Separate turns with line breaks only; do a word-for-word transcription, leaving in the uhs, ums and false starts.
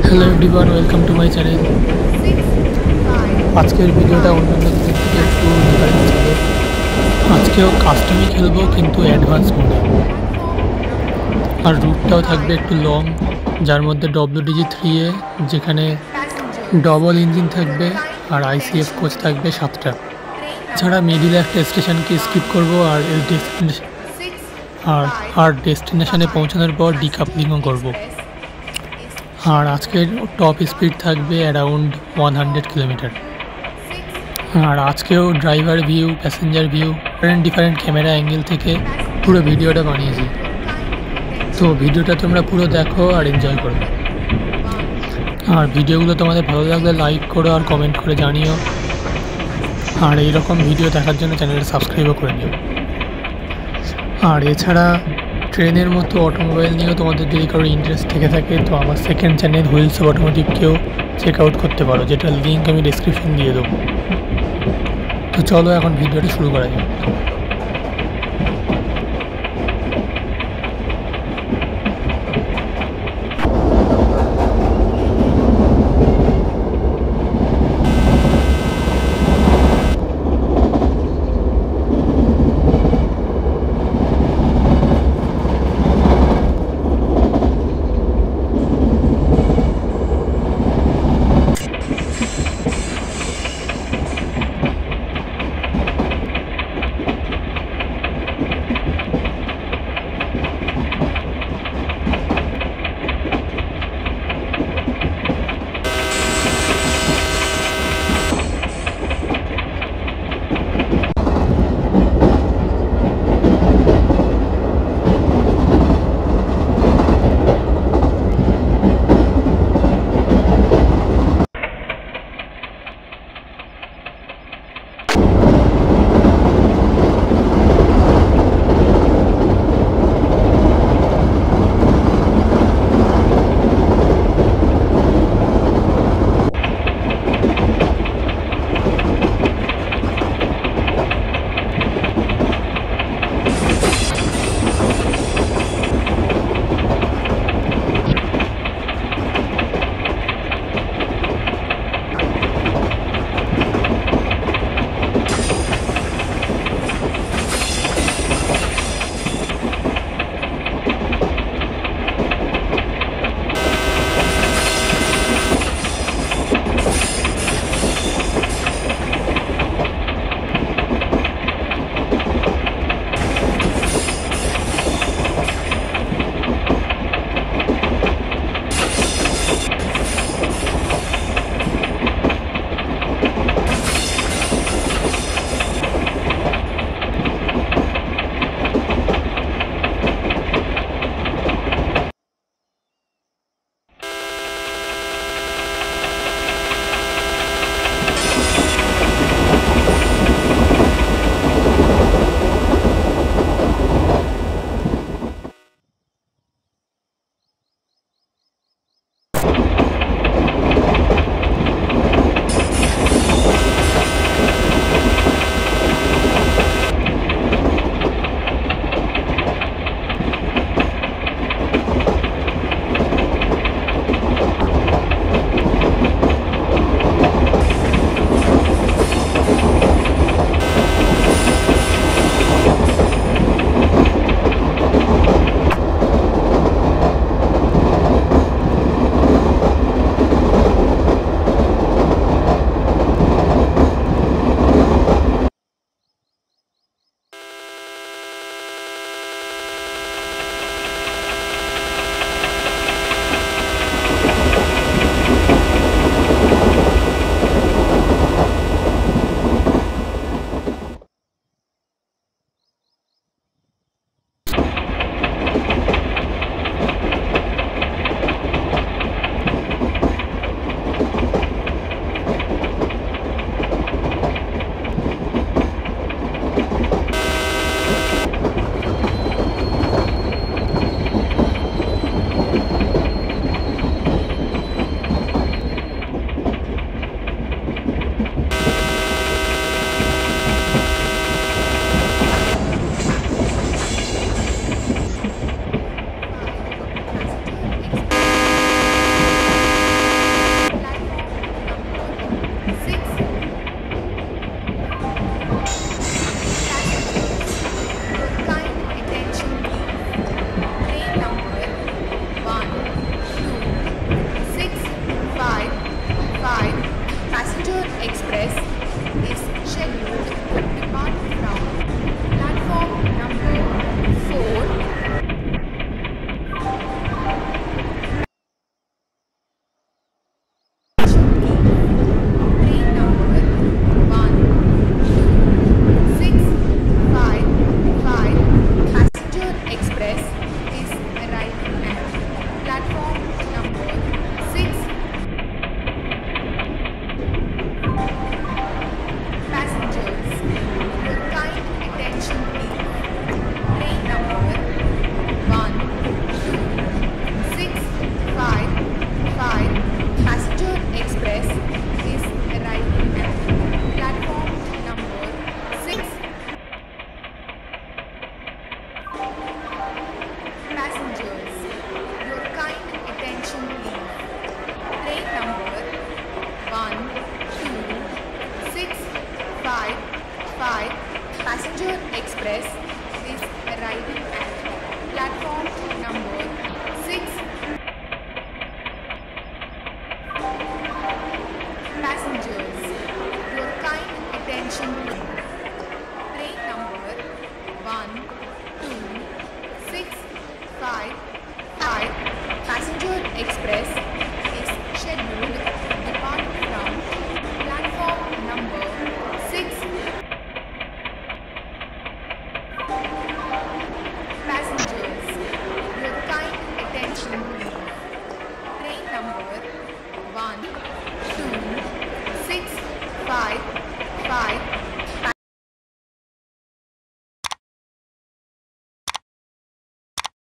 Hello everyone, welcome to my channel. আজকের ভিডিওটা অন্যান্য দিনের থেকে একটু ডিফারেন্ট ছিল। আজকেও কাস্টমই খেলবো, কিন্তু অ্যাডভান্স মোডে। আর রুটটাও থাকবে একটু লং, যার মধ্যে W D G three A, যেখানে ডবল ইঞ্জিন থাকবে, আর আইসিএফ কোচ থাকবে সাতটা। ছাড়া মিডিলে একটা স্টেশনকে স্কিপ করব, আর ডেস্টিনেশন আর আর ডেস্টিনেশনে পৌঁছানোর পর ডিকাপলিংও করব। আর আজকের টপ স্পিড থাকবে অ্যারাউন্ড ওয়ান হান্ড্রেড কিলোমিটার। আর আজকেও driver view, passenger view, different different camera angle থেকে পুরো ভিডিওটা বানিয়েছি। তো ভিডিওটা তোমরা পুরো দেখো আর এনজয় করো। আর ভিডিওগুলো তোমাদের ভালো লাগলে লাইক করো আর কমেন্ট করে জানিও। আর এইরকম ভিডিও দেখার জন্য চ্যানেলটা সাবস্ক্রাইবও করে নিও। আর এছাড়া ট্রেনের মতো অটোমোবাইল নিয়েও তোমাদের যদি কারো ইন্টারেস্ট থেকে থাকে, তো আমার সেকেন্ড চ্যানেল হুইলস অফ অটোমোটিভকেও চেক আউট করতে পারো, যেটার লিঙ্ক আমি ডিসক্রিপশন দিয়ে দেবো। তো চলো এখন ভিডিওটা শুরু করা যাক।
five Passenger Express is arriving at platform number six. Passengers, your kind attention please. Train number one two six five five Passenger Express is scheduled to depart from platform number six. Passengers, your kind attention please. Train number one two six five five